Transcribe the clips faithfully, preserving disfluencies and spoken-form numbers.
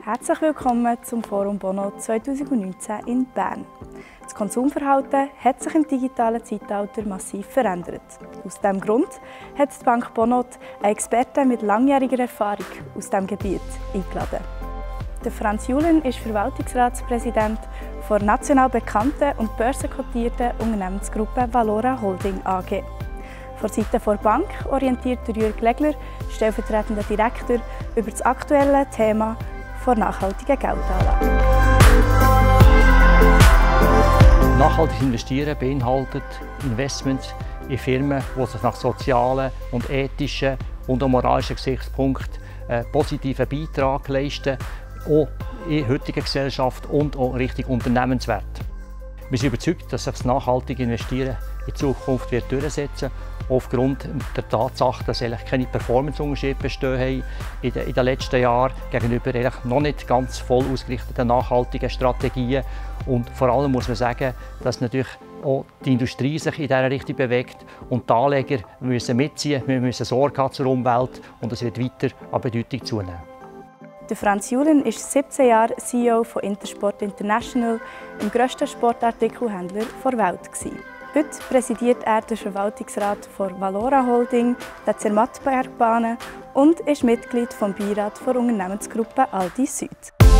Herzlich willkommen zum Forum Bono zweitausendneunzehn in Bern. Das Konsumverhalten hat sich im digitalen Zeitalter massiv verändert. Aus diesem Grund hat die Bank Bonot einen Experten mit langjähriger Erfahrung aus diesem Gebiet eingeladen. Der Franz Julen ist Verwaltungsratspräsident der national bekannten und börsenkotierten Unternehmensgruppe Valora Holding A G. Von Seiten der Bank orientiert Jürg Legler, stellvertretender Direktor, über das aktuelle Thema der nachhaltigen Geldanlage. Nachhaltiges Investieren beinhaltet Investments in Firmen, die sich nach sozialen und ethischen und auch moralischen Gesichtspunkten einen positiven Beitrag leisten, auch in der heutigen Gesellschaft und auch Richtung Unternehmenswert. Wir sind überzeugt, dass sich das nachhaltige Investieren in Zukunft wird durchsetzen wird, aufgrund der Tatsache, dass eigentlich keine Performance-Unterschiede bestehen haben in den, in den letzten Jahren gegenüber eigentlich noch nicht ganz voll ausgerichteten nachhaltigen Strategien. Und vor allem muss man sagen, dass natürlich auch die Industrie sich in dieser Richtung bewegt und die Anleger müssen mitziehen, wir müssen Sorge haben zur Umwelt und es wird weiter an Bedeutung zunehmen. Der Franz Julen ist siebzehn Jahre C E O von Intersport International, dem grössten Sportartikelhändler der Welt. Heute präsidiert er den Verwaltungsrat der Valora Holding, der Zermatt-Bergbahnen und ist Mitglied des Beirats der Unternehmensgruppe Aldi Süd.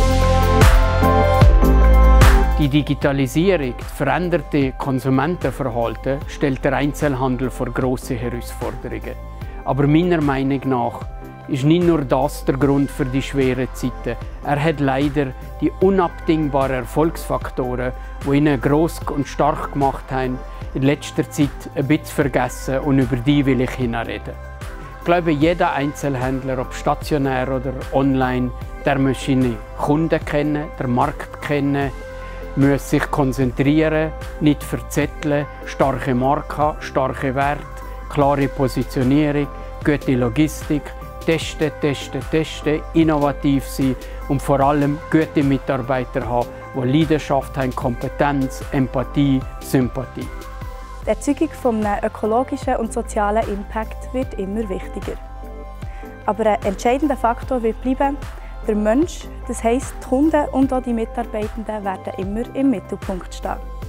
Die Digitalisierung, das veränderte Konsumentenverhalten stellt der Einzelhandel vor grosse Herausforderungen. Aber meiner Meinung nach ist nicht nur das der Grund für die schweren Zeiten. Er hat leider die unabdingbaren Erfolgsfaktoren, die ihn gross und stark gemacht haben, in letzter Zeit ein bisschen vergessen und über die will ich hinreden. Ich glaube, jeder Einzelhändler, ob stationär oder online, der muss seine Kunden kennen, den Markt kennen, muss sich konzentrieren, nicht verzetteln, starke Marke, starke Werte, klare Positionierung, gute Logistik, testen, testen, testen, innovativ sein und vor allem gute Mitarbeiter haben, die Leidenschaft haben, Kompetenz, Empathie, Sympathie. Die Erzeugung eines ökologischen und sozialen Impact wird immer wichtiger. Aber ein entscheidender Faktor wird bleiben, der Mensch, das heisst, die Kunden und auch die Mitarbeitenden werden immer im Mittelpunkt stehen.